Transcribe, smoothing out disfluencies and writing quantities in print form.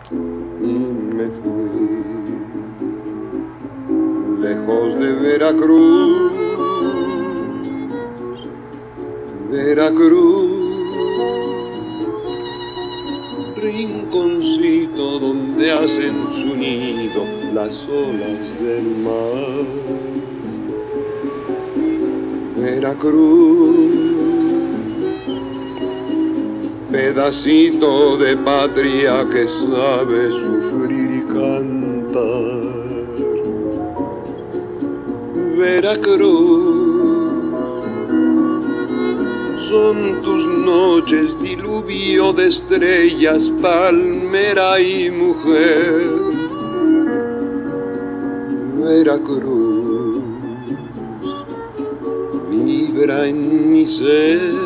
y me fui lejos de Veracruz, Veracruz, rinconcito donde hacen su nido las olas del mar. Veracruz, pedacito de patria que sabe sufrir y cantar. Veracruz, son tus noches diluvio de estrellas, palmera y mujer. Veracruz, vibra en mi ser.